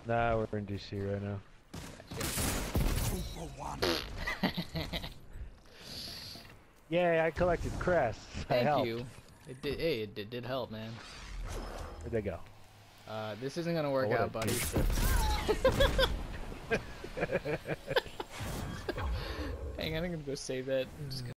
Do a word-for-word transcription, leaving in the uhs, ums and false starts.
Nah, we're in D C right now. Yay, I collected crests. I Thank helped. you. It did. Hey, it did, did help, man. Where'd they go? Uh, this isn't gonna work Oh, out, buddy. So. Hang on, I'm gonna go save that. I'm just gonna.